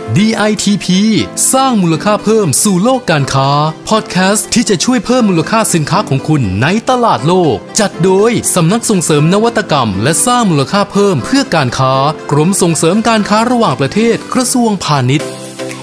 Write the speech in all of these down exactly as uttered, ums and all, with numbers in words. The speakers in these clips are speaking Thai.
ดี ไอ ที พี สร้างมูลค่าเพิ่มสู่โลกการค้าพอดแคสต์ที่จะช่วยเพิ่มมูลค่าสินค้าของคุณในตลาดโลกจัดโดยสำนักส่งเสริมนวัตกรรมและสร้างมูลค่าเพิ่มเพื่อการค้ากรมส่งเสริมการค้าระหว่างประเทศกระทรวงพาณิชย์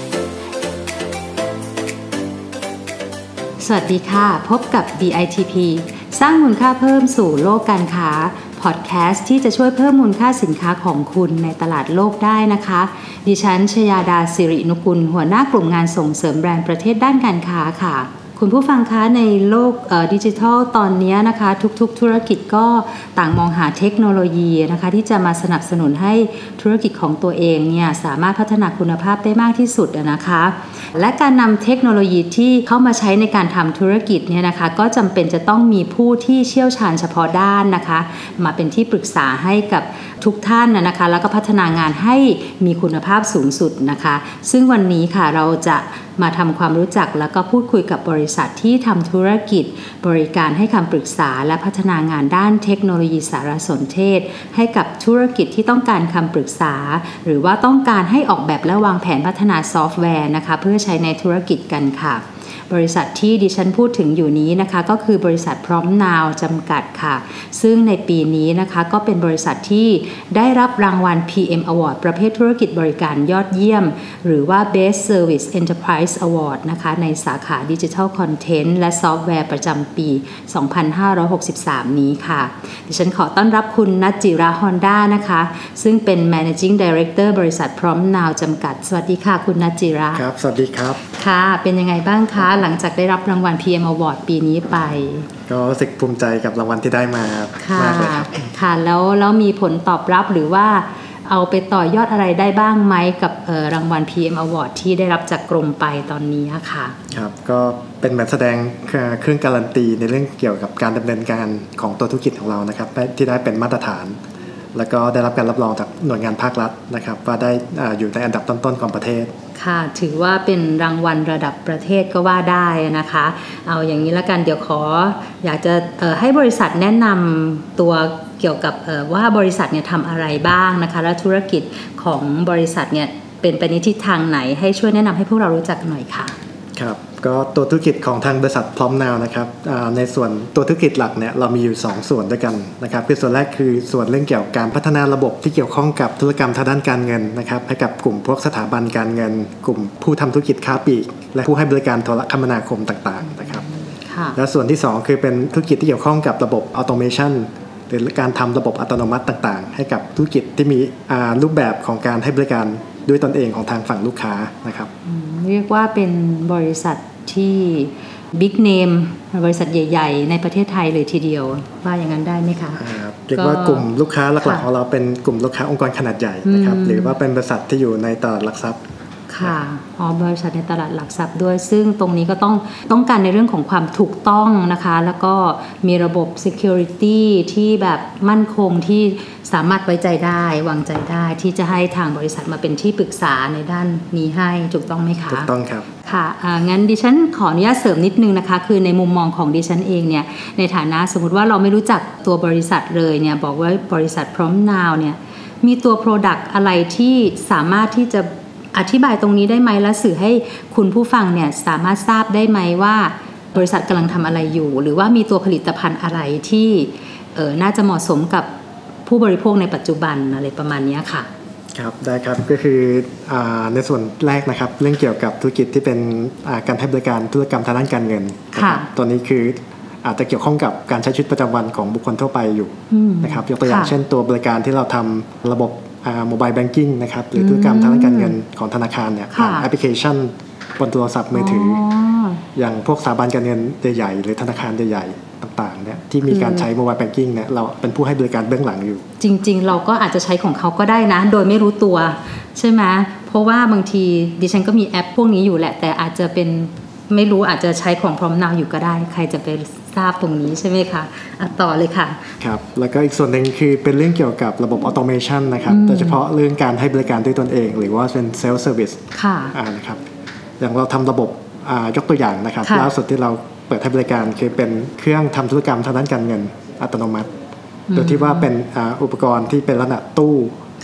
สวัสดีค่ะพบกับ ดี ไอ ที พี สร้างมูลค่าเพิ่มสู่โลกการค้าพอดแคสต์ที่จะช่วยเพิ่มมูลค่าสินค้าของคุณในตลาดโลกได้นะคะดิฉันชยาดาสิรินุกุลหัวหน้ากลุ่มงานส่งเสริมแบรนด์ประเทศด้านการค้าค่ะคุณผู้ฟังคะในโลกดิจิทัลตอนนี้นะคะทุกๆธุรกิจก็ต่างมองหาเทคโนโลยีนะคะที่จะมาสนับสนุนให้ธุรกิจของตัวเองเนี่ยสามารถพัฒนาคุณภาพได้มากที่สุดนะคะและการนำเทคโนโลยีที่เข้ามาใช้ในการทำธุรกิจเนี่ยนะคะก็จำเป็นจะต้องมีผู้ที่เชี่ยวชาญเฉพาะด้านนะคะมาเป็นที่ปรึกษาให้กับทุกท่านนะคะแล้วก็พัฒนางานให้มีคุณภาพสูงสุดนะคะซึ่งวันนี้ค่ะเราจะมาทำความรู้จักแล้วก็พูดคุยกับบริษัทที่ทำธุรกิจบริการให้คำปรึกษาและพัฒนางานด้านเทคโนโลยีสารสนเทศให้กับธุรกิจที่ต้องการคำปรึกษาหรือว่าต้องการให้ออกแบบและวางแผนพัฒนาซอฟต์แวร์นะคะเพื่อใช้ในธุรกิจกันค่ะบริษัทที่ดิฉันพูดถึงอยู่นี้นะคะก็คือบริษัท PromptNow จำกัดค่ะซึ่งในปีนี้นะคะก็เป็นบริษัทที่ได้รับรางวัล พี เอ็ม Award ประเภทธุรกิจบริการยอดเยี่ยมหรือว่า Best Service Enterprise Award นะคะในสาขา Digital Content และซอฟต์แวร์ประจำปี สองพันห้าร้อยหกสิบสาม นี้ค่ะดิฉันขอต้อนรับคุณนัจจิรา ฮอนด้านะคะซึ่งเป็น Managing Director บริษัท PromptNow จำกัดสวัสดีค่ะคุณนัจจิราครับสวัสดีครับค่ะเป็นยังไงบ้างคะหลังจากได้รับรางวัล พี เอ็ม Award ปีนี้ไปก็รู้สึกภูมิใจกับรางวัลที่ได้มามากเลยครับค่ะแล้วแล้วมีผลตอบรับหรือว่าเอาไปต่อยอดอะไรได้บ้างไหมกับรางวัล พี เอ็ม Award ที่ได้รับจากกรมไปตอนนี้ค่ะครับก็เป็นแบบแสดงเครื่องการันตีในเรื่องเกี่ยวกับการดำเนินการของตัวธุรกิจของเรานะครับที่ได้เป็นมาตรฐานแล้วก็ได้รับการรับรองจากหน่วยงานภาครัฐนะครับว่าได้อยู่ในอันดับต้นๆของประเทศค่ะถือว่าเป็นรางวัลระดับประเทศก็ว่าได้นะคะเอาอย่างนี้ละกันเดี๋ยวขออยากจะให้บริษัทแนะนำตัวเกี่ยวกับว่าบริษัทเนี่ยทำอะไรบ้างนะคะและธุรกิจของบริษัทเนี่ยเป็นไปในทิศทางไหนให้ช่วยแนะนำให้พวกเรารู้จักหน่อยค่ะครับก็ตัวธุรกิจของทางบริษัท PromptNow นะครับในส่วนตัวธุรกิจหลักเนี่ยเรามีอยู่สองส่วนด้วยกันนะครับคือส่วนแรกคือส่วนเรื่องเกี่ยวกับการพัฒนาระบบที่เกี่ยวข้องกับธุรกรรมทางด้านการเงินนะครับให้กับกลุ่มพวกสถาบันการเงินกลุ่มผู้ทำธุรกิจค้าปลีกและผู้ให้บริการโทรคมนาคมต่างๆนะครับและส่วนที่สองคือเป็นธุรกิจที่เกี่ยวข้องกับระบบออโตเมชันหรือการทำระบบอัตโนมัติต่างๆให้กับธุรกิจที่มีรูปแบบของการให้บริการด้วยตนเองของทางฝั่งลูกค้านะครับเรียกว่าเป็นบริษัทที่บิ๊กเนมบริษัทใหญ่ๆในประเทศไทยเลยทีเดียวว่าอย่างนั้นได้ไหมคะเรียกว่ากลุ่มลูกค้าหลักๆของเราเป็นกลุ่มลูกค้าองค์กรขนาดใหญ่นะครับหรือว่าเป็นบริษัทที่อยู่ในตลาดหลักทรัพย์ค่ะอ๋อบริษัทในตลาดหลักทรัพย์ด้วยซึ่งตรงนี้ก็ต้องต้องการในเรื่องของความถูกต้องนะคะแล้วก็มีระบบ security ที่แบบมั่นคงที่สามารถไว้ใจได้วางใจได้ที่จะให้ทางบริษัทมาเป็นที่ปรึกษาในด้านนี้ให้ถูกต้องไหมคะถูกต้องครับค่ะงั้นดิฉันขออนุญาตเสริมนิดนึงนะคะคือในมุมมองของดิฉันเองเนี่ยในฐานะสมมุติว่าเราไม่รู้จักตัวบริษัทเลยเนี่ยบอกว่าบริษัท PromptNow เนี่ยมีตัว product อะไรที่สามารถที่จะอธิบายตรงนี้ได้ไหมและสื่อให้คุณผู้ฟังเนี่ยสามารถทราบได้ไหมว่าบริษัทกำลังทำอะไรอยู่หรือว่ามีตัวผลิตภัณฑ์อะไรที่เอ่อน่าจะเหมาะสมกับผู้บริโภคในปัจจุบันอะไรประมาณนี้ค่ะครับได้ครับก็คือในส่วนแรกนะครับเรื่องเกี่ยวกับธุรกิจที่เป็นการให้บริการธุรกรรมทางด้านการเงินนะครับตัวนี้คืออาจจะเกี่ยวข้องกับการใช้ชีวิตประจำวันของบุคคลทั่วไปอยู่นะครับยกตัวอย่างเช่นตัวบริการที่เราทำระบบโมบายแบงกิ้งนะครับหรือธุรกรรมทางด้านการเงินของธนาคารเนี่ยผ่านแอปพลิเคชันบนโทรศัพท์มือถืออย่างพวกสถาบันการเงินใหญ่ๆหรือธนาคารใหญ่ๆต่างๆเนี่ยที่มีการใช้โมบายแบงกิ้งเนี่ยเราเป็นผู้ให้บริการเบื้องหลังอยู่จริงๆเราก็อาจจะใช้ของเขาก็ได้นะโดยไม่รู้ตัวใช่ไหมเพราะว่าบางทีดิฉันก็มีแอปพวกนี้อยู่แหละแต่อาจจะเป็นไม่รู้อาจจะใช้ของ PromptNow อยู่ก็ได้ใครจะไปทราบตรงนี้ใช่ไหมคะอ่ะต่อเลยค่ะครับแล้วก็อีกส่วนหนึ่งคือเป็นเรื่องเกี่ยวกับระบบออโตเมชันนะครับโดยเฉพาะเรื่องการให้บริการด้วยตนเองหรือว่าเป็นเซลฟ์เซอร์วิสค่ะอ่านะครับอย่างเราทำระบบยกตัวอย่างนะครับล่าสุดที่เราเปิดให้บริการคือเป็นเครื่องทำธุรกรรมทางด้านการเงินอัตโนมัติโดยที่ว่าเป็นอุปกรณ์ที่เป็นลักษณะตู้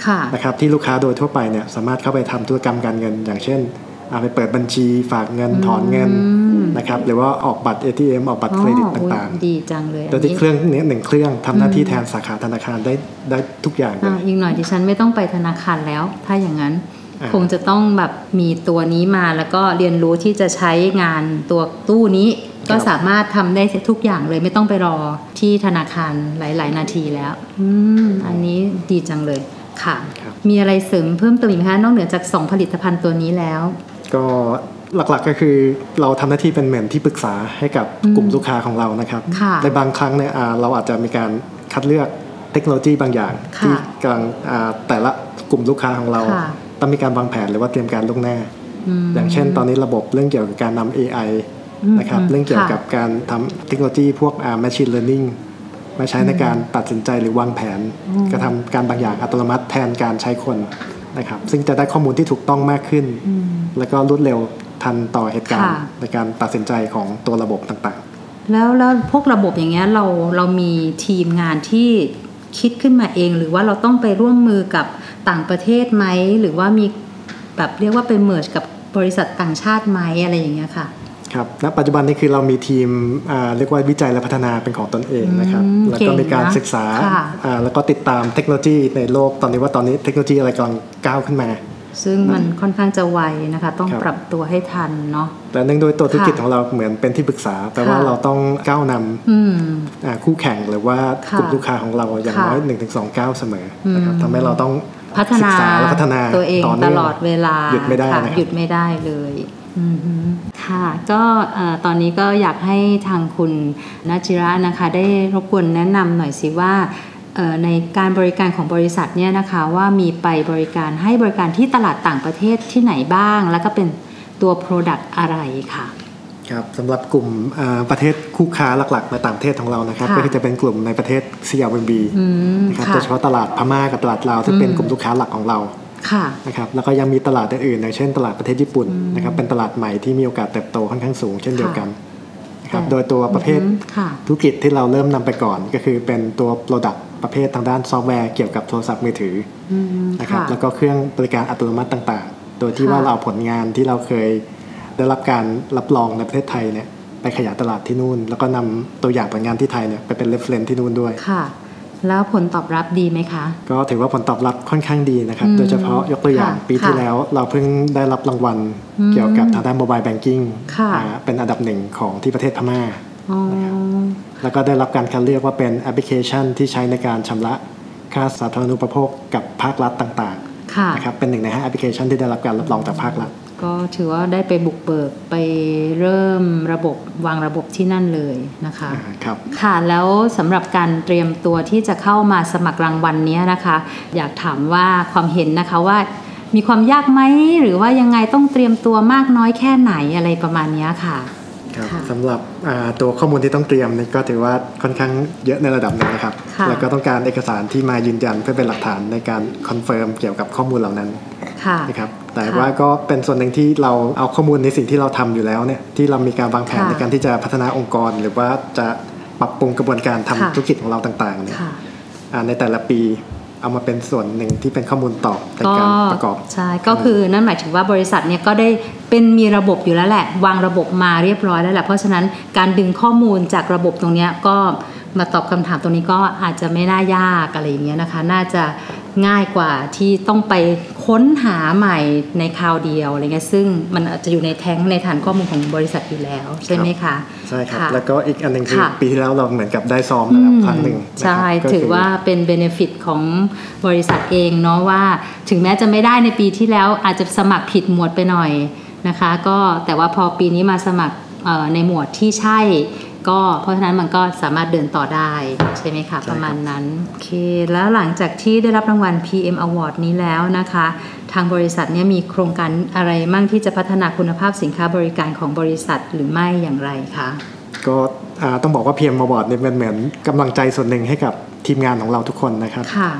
นะครับที่ลูกค้าโดยทั่วไปเนี่ยสามารถเข้าไปทำธุรกรรมการเงินอย่างเช่นไปเปิดบัญชีฝากเงินถอนเงินนะครับหรือว่าออกบัตร เอ ที เอ็ม ออกบัตรเครดิตต่างๆดีจังเลยโดยที่เครื่องนี้หนึ่งเครื่องทำหน้าที่แทนสาขาธนาคารได้ได้ทุกอย่างเลยอีกหน่อยดิฉันไม่ต้องไปธนาคารแล้วถ้าอย่างนั้นคงจะต้องแบบมีตัวนี้มาแล้วก็เรียนรู้ที่จะใช้งานตัวตู้นี้ก็สามารถทำได้ทุกอย่างเลยไม่ต้องไปรอที่ธนาคารหลายๆนาทีแล้วอืมอันนี้ดีจังเลยค่ะมีอะไรเสริมเพิ่มเติมอีกไหมคะนอกเหนือจากสองผลิตภัณฑ์ตัวนี้แล้วก็หลักๆก็คือเราทำหน้าที่เป็นเหมือนที่ปรึกษาให้กับกลุ่มลูกค้าของเรานะครับในบางครั้งเนี่ยเราอาจจะมีการคัดเลือกเทคโนโลยีบางอย่างที่กำลังแต่ละกลุ่มลูกค้าของเราต้องมีการวางแผนหรือว่าเตรียมการล่วงหน้าอย่างเช่นตอนนี้ระบบเรื่องเกี่ยวกับการนำ เอ ไอ นะครับเรื่องเกี่ยวกับการทำเทคโนโลยีพวก machine learning มาใช้ในการตัดสินใจหรือวางแผนกระทำการบางอย่างอัตโนมัติแทนการใช้คนนะครับซึ่งจะได้ข้อมูลที่ถูกต้องมากขึ้นแล้วก็รวดเร็วทันต่อเหตุการณ์ในการตัดสินใจของตัวระบบต่างๆแล้วแล้วพวกระบบอย่างเงี้ยเราเรามีทีมงานที่คิดขึ้นมาเองหรือว่าเราต้องไปร่วมมือกับต่างประเทศไหมหรือว่ามีแบบเรียกว่าไปเมิร์จกับบริษัทต่างชาติไหมอะไรอย่างเงี้ยค่ะครับณปัจจุบันนี้คือเรามีทีมเรียกว่าวิจัยและพัฒนาเป็นของตนเองนะครับแล้วก็มีการศึกษาแล้วก็ติดตามเทคโนโลยีในโลกตอนนี้ว่าตอนนี้เทคโนโลยีอะไรกำลังก้าวขึ้นมาซึ่งมันค่อนข้างจะไวนะคะต้องปรับตัวให้ทันเนาะแต่เนื่องด้วยตัวธุรกิจของเราเหมือนเป็นที่ปรึกษาแปลว่าเราต้องก้าวนำคู่แข่งหรือว่ากลุ่มลูกค้าของเราอย่างน้อย หนึ่งถึงสอง ก้าวเสมอนะครับทำให้เราต้องพัฒนาพัฒนาตัวเองตลอดเวลาหยุดไม่ได้นะหยุดไม่ได้เลยค่ะก็ตอนนี้ก็อยากให้ทางคุณณจิระนะคะได้รบกวนแนะนำหน่อยสิว่าในการบริการของบริษัทเนี่ยนะคะว่ามีไปบริการให้บริการที่ตลาดต่างประเทศที่ไหนบ้างแล้วก็เป็นตัว Product อะไรค่ะครับสำหรับกลุ่มประเทศคู่ค้าหลักๆในต่างประเทศของเรานะครับก็จะเป็นกลุ่มในประเทศ ซี แอล เอ็ม บี นะครับโดยเฉพาะตลาดพม่ากับตลาดลาวที่เป็นกลุ่มลูกค้าหลักของเรานะครับแล้วก็ยังมีตลาดอื่นๆอย่างเช่นตลาดประเทศญี่ปุ่นนะครับเป็นตลาดใหม่ที่มีโอกาสเติบโตค่อนข้างสูงเช่นเดียวกันนะครับโดยตัวประเภทธุรกิจที่เราเริ่มนำไปก่อนก็คือเป็นตัว Product ประเภททางด้านซอฟต์แวร์เกี่ยวกับโทรศัพท์มือถือนะครับแล้วก็เครื่องบริการอัตโนมัติต่างๆโดยที่ว่าเราผลงานที่เราเคยได้รับการรับรองในประเทศไทยเนี่ยไปขยายตลาดที่นู่นแล้วก็นำตัวอย่างผลงานที่ไทยเนี่ยไปเป็น reference ที่นู่นด้วยค่ะแล้วผลตอบรับดีไหมคะก็ถือว่าผลตอบรับค่อนข้างดีนะครับโดยเฉพาะยกตัวอย่างปีที่แล้วเราเพิ่งได้รับรางวัลเกี่ยวกับทางด้านโมบายแบงกิ้งเป็นอันดับหนึ่งของที่ประเทศพม่าแล้วก็ได้รับการคัดเลือกว่าเป็นแอปพลิเคชันที่ใช้ในการชำระค่าสาธารณูปโภคกับภาครัฐต่างๆนะครับเป็นหนึ่งในห้าแอปพลิเคชันที่ได้รับการรับรองจากภาครัฐก็ถือว่าได้ไปบุกเบิกไปเริ่มระบบวางระบบที่นั่นเลยนะคะครับค่ะแล้วสำหรับการเตรียมตัวที่จะเข้ามาสมัครรางวัลนี้นะคะอยากถามว่าความเห็นนะคะว่ามีความยากไหมหรือว่ายังไงต้องเตรียมตัวมากน้อยแค่ไหนอะไรประมาณนี้ค่ะครับสำหรับตัวข้อมูลที่ต้องเตรียมนี่ก็ถือว่าค่อนข้างเยอะในระดับหนึ่งนะครับแล้วก็ต้องการเอกสารที่มายืนยันเพื่อเป็นหลักฐานในการคอนเฟิร์มเกี่ยวกับข้อมูลเหล่านั้นนะครับแต่ว่าก็เป็นส่วนหนึ่งที่เราเอาข้อมูลในสิ่งที่เราทำอยู่แล้วเนี่ยที่เรามีการวางแผนในการที่จะพัฒนาองค์กรหรือว่าจะปรับปรุงกระบวนการทำธุรกิจของเราต่างๆเนี่ยในแต่ละปีเอามาเป็นส่วนหนึ่งที่เป็นข้อมูลตอบในการประกอบใช่ก็คือนั่นหมายถึงว่าบริษัทเนี่ยก็ได้เป็นมีระบบอยู่แล้วแหละวางระบบมาเรียบร้อยแล้วแหละเพราะฉะนั้นการดึงข้อมูลจากระบบตรงนี้ก็มาตอบคำถามตรงนี้ก็อาจจะไม่น่ายากอะไรอย่างเงี้ยนะคะน่าจะง่ายกว่าที่ต้องไปค้นหาใหม่ในคราวเดียวอะไรเงี้ยซึ่งมันอาจจะอยู่ในแท้งในฐานข้อมูลของบริษัทอยู่แล้วใช่ไหมคะใช่ครับแล้วก็อีกอันนึงคือปีที่แล้วเราเหมือนกับได้ซ้อมนะครับครั้งหนึ่งใช่ถือว่าเป็นเบเนฟิตของบริษัทเองเนาะว่าถึงแม้จะไม่ได้ในปีที่แล้วอาจจะสมัครผิดหมวดไปหน่อยนะคะก็แต่ว่าพอปีนี้มาสมัครในหมวดที่ใช่ก็เพราะฉะนั้นมันก็สามารถเดินต่อได้ใช่ไหมคะประมาณนั้นโอเคแล้วหลังจากที่ได้รับรางวัล พี เอ็ม Award นี้แล้วนะคะทางบริษัทเนี่ยมีโครงการอะไรมั่งที่จะพัฒนาคุณภาพสินค้าบริการของบริษัทหรือไม่อย่างไรคะก็ต้องบอกว่า พี เอ็ม Award เนี่ยเป็นเหมือนกำลังใจส่วนหนึ่งให้กับทีมงานของเราทุกคนนะครับก็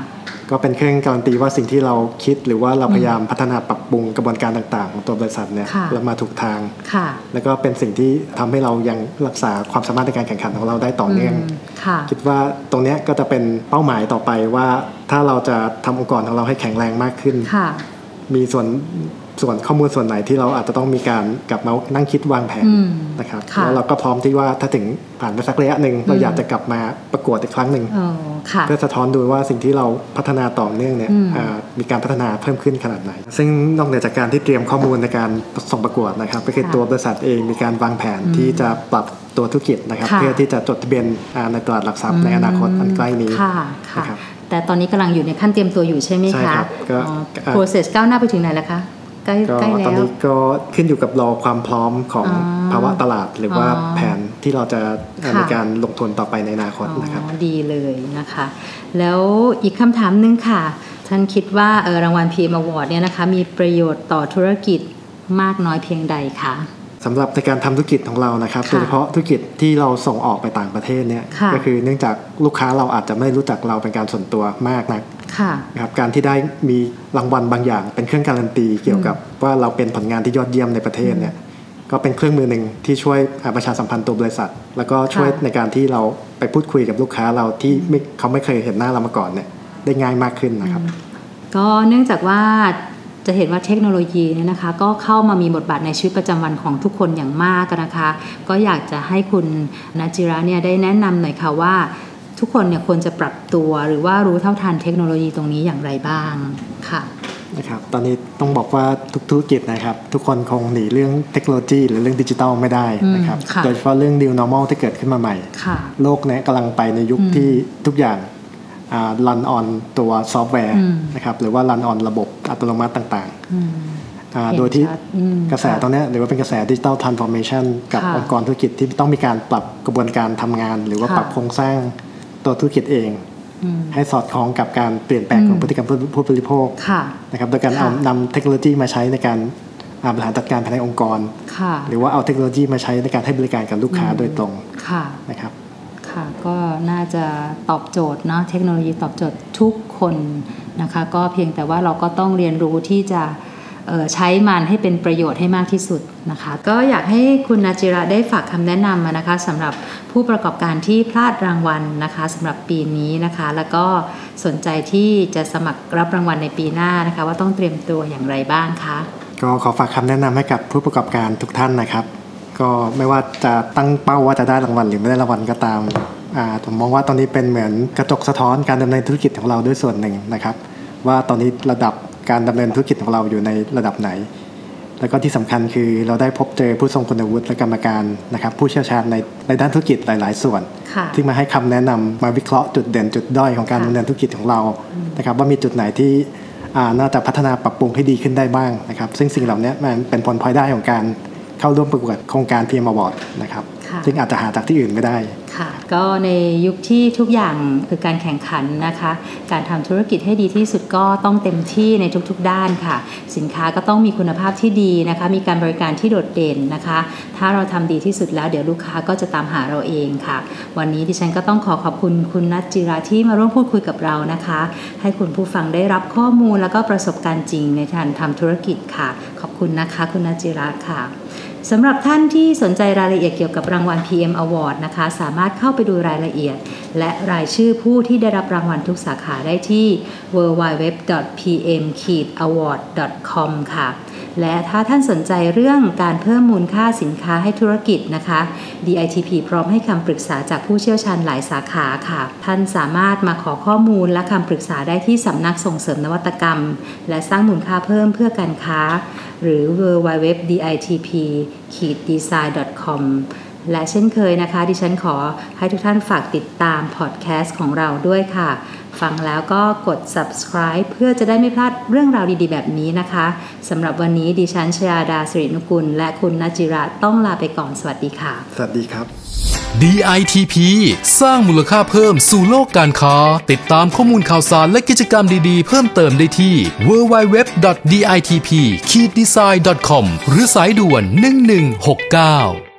ก็เป็นเครื่องการันตีว่าสิ่งที่เราคิดหรือว่าเราพยายามพัฒนาปรับปรุงกระบวนการต่างๆของตัวบริษัทเนี่ยเรามาถูกทางแล้วก็เป็นสิ่งที่ทำให้เรายังรักษาความสามารถในการแข่งขันของเราได้ต่อเนื่องคิดว่าตรงนี้ก็จะเป็นเป้าหมายต่อไปว่าถ้าเราจะทำองค์กรของเราให้แข็งแรงมากขึ้นมีส่วนส่วนข้อมูลส่วนไหนที่เราอาจจะต้องมีการกลับมานั่งคิดวางแผนนะครับแล้วเราก็พร้อมที่ว่าถ้าถึงผ่านไปสักระยะหนึ่งเราอยากจะกลับมาประกวดอีกครั้งหนึ่งเพื่อสะท้อนดูว่าสิ่งที่เราพัฒนาต่อเนื่องเนี่ยมีการพัฒนาเพิ่มขึ้นขนาดไหนซึ่งนอกเหนือจากการที่เตรียมข้อมูลในการส่งประกวดนะครับก็คือตัวบริษัทเองมีการวางแผนที่จะปรับตัวธุรกิจนะครับเพื่อที่จะจดทะเบียนในตลาดหลักทรัพย์ในอนาคตอันใกล้นี้นะครับแต่ตอนนี้กำลังอยู่ในขั้นเตรียมตัวอยู่ใช่ไหมคะ process ก้าวหน้าไปถึงไหนแล้วคะใกล้ใกล้แล้วตอนนี้ก็ขึ้นอยู่กับรอความพร้อมของภาวะตลาดหรือว่าแผนที่เราจะในการลงทุนต่อไปในอนาคตนะครับดีเลยนะคะแล้วอีกคำถามนึงค่ะท่านคิดว่ารางวัล พี เอ็ม Award เนี่ยนะคะมีประโยชน์ต่อธุรกิจมากน้อยเพียงใดคะสำหรับในการทำธุรกิจของเรานะครับโดยเฉพาะธุรกิจที่เราส่งออกไปต่างประเทศเนี่ยก็คือเนื่องจากลูกค้าเราอาจจะไม่รู้จักเราเป็นการส่วนตัวมากนักนะครับการที่ได้มีรางวัลบางอย่างเป็นเครื่องการันตีเกี่ยวกับว่าเราเป็นผลงานที่ยอดเยี่ยมในประเทศเนี่ยก็เป็นเครื่องมือหนึ่งที่ช่วยประชาสัมพันธ์ตัวบริษัทแล้วก็ช่วยในการที่เราไปพูดคุยกับลูกค้าเราที่ไม่เขาไม่เคยเห็นหน้าเรามาก่อนเนี่ยได้ง่ายมากขึ้นนะครับก็เนื่องจากว่าจะเห็นว่าเทคโนโลยีเนี่ยนะคะก็เข้ามามีบทบาทในชีวิตประจำวันของทุกคนอย่างมากนะคะก็อยากจะให้คุณนัจจิระเนี่ยได้แนะนำหน่อยค่ะว่าทุกคนเนี่ยควรจะปรับตัวหรือว่ารู้เท่าทันเทคโนโลยีตรงนี้อย่างไรบ้างค่ะนะครับตอนนี้ต้องบอกว่าทุกธุรกิจนะครับทุกคนคงหนีเรื่องเทคโนโลยีหรือเรื่องดิจิทัลไม่ได้นะครับโดยเฉพาะเรื่อง New Normal ที่เกิดขึ้นมาใหม่โลกนี้กำลังไปในยุคที่ทุกอย่างรันออนตัวซอฟต์แวร์นะครับหรือว่ารันออนระบบอัตโนมัติต่างๆโดยที่กระแสตรงนี้หรือว่าเป็นกระแสดิจิทัลทรานส์ฟอร์เมชันกับองค์กรธุรกิจที่ต้องมีการปรับกระบวนการทำงานหรือว่าปรับโครงสร้างตัวธุรกิจเองให้สอดคล้องกับการเปลี่ยนแปลงของพฤติกรรมผู้บริโภคนะครับโดยการเอานำเทคโนโลยีมาใช้ในการบริหารจัดการภายในองค์กรหรือว่าเอาเทคโนโลยีมาใช้ในการให้บริการกับลูกค้าโดยตรงนะครับค่ะก็น่าจะตอบโจทย์เนาะเทคโนโลยีตอบโจทย์ทุกคนนะคะก็เพียงแต่ว่าเราก็ต้องเรียนรู้ที่จะใช้มันให้เป็นประโยชน์ให้มากที่สุดนะคะก็อยากให้คุณนัจจิระได้ฝากคำแนะนำนะคะสำหรับผู้ประกอบการที่พลาดรางวัลนะคะสำหรับปีนี้นะคะแล้วก็สนใจที่จะสมัครรับรางวัลในปีหน้านะคะว่าต้องเตรียมตัวอย่างไรบ้างคะก็ขอฝากคำแนะนำให้กับผู้ประกอบการทุกท่านนะครับก็ไม่ว่าจะตั้งเป้าว่าจะได้รางวัลหรือไม่ได้รางวัลก็ตามผมมองว่าตอนนี้เป็นเหมือนกระจกสะท้อนการดำเนินธุรกิจของเราด้วยส่วนหนึ่งนะครับว่าตอนนี้ระดับการดำเนินธุรกิจของเราอยู่ในระดับไหนแล้วก็ที่สำคัญคือเราได้พบเจอผู้ทรงคุณวุฒิและกรรมการนะครับผู้เชี่ยวชาญในในด้านธุรกิจหลายๆส่วนที่มาให้คำแนะนำมาวิเคราะห์จุดเด่นจุดด้อยของการดำเนินธุรกิจของเรานะครับว่ามีจุดไหนที่น่าจะพัฒนาปรับปรุงให้ดีขึ้นได้บ้างนะครับซึ่งสิ่งเหล่านี้มันเป็นผลพลอยได้ของการเข้าร่วมประกวดโครงการ พี เอ็ม Award นะครับซึ่งอาจจะหาจากที่อื่นไม่ได้ค่ะก็ในยุคที่ทุกอย่างคือการแข่งขันนะคะการทำธุรกิจให้ดีที่สุดก็ต้องเต็มที่ในทุกๆด้านค่ะสินค้าก็ต้องมีคุณภาพที่ดีนะคะมีการบริการที่โดดเด่นนะคะถ้าเราทำดีที่สุดแล้วเดี๋ยวลูกค้าก็จะตามหาเราเองค่ะวันนี้ดิฉันก็ต้องขอขอบคุณคุณนัจจิระที่มาร่วมพูดคุยกับเรานะคะให้คุณผู้ฟังได้รับข้อมูลแล้วก็ประสบการณ์จริงในการทำธุรกิจค่ะขอบคุณนะคะคุณนัจจิระค่ะสำหรับท่านที่สนใจรายละเอียดเกี่ยวกับรางวัล พี เอ็ม Award นะคะสามารถเข้าไปดูรายละเอียดและรายชื่อผู้ที่ได้รับรางวัลทุกสาขาได้ที่ ดับเบิลยู ดับเบิลยู ดับเบิลยู ดอท พี เอ็ม อวอร์ด ดอท คอม ค่ะและถ้าท่านสนใจเรื่องการเพิ่มมูลค่าสินค้าให้ธุรกิจนะคะ ดี ไอ ที พี พร้อมให้คำปรึกษาจากผู้เชี่ยวชาญหลายสาขาค่ะท่านสามารถมาขอข้อมูลและคำปรึกษาได้ที่สำนักส่งเสริมนวัตกรรมและสร้างมูลค่าเพิ่มเพื่อการค้าหรือ ดับเบิลยู ดับเบิลยู ดับเบิลยู ดอท ดี ไอ ที พี ดีไซน์ ดอท คอม และเช่นเคยนะคะดิฉันขอให้ทุกท่านฝากติดตามพอดแคสต์ของเราด้วยค่ะฟังแล้วก็กด subscribe เพื่อจะได้ไม่พลาดเรื่องราวดีๆแบบนี้นะคะสำหรับวันนี้ดิฉันชยาดาสิรินุกุลและคุณนัจจิระต้องลาไปก่อนสวัสดีค่ะสวัสดีครับดี ไอ ที พี สร้างมูลค่าเพิ่มสู่โลกการค้าติดตามข้อมูลข่าวสารและกิจกรรมดีๆเพิ่มเติมได้ที่ ดับเบิลยู ดับเบิลยู ดับเบิลยู ดอท ดี ไอ ที พี ดีไซน์ ดอท คอม หรือสายด่วนหนึ่งหนึ่งหกเก้า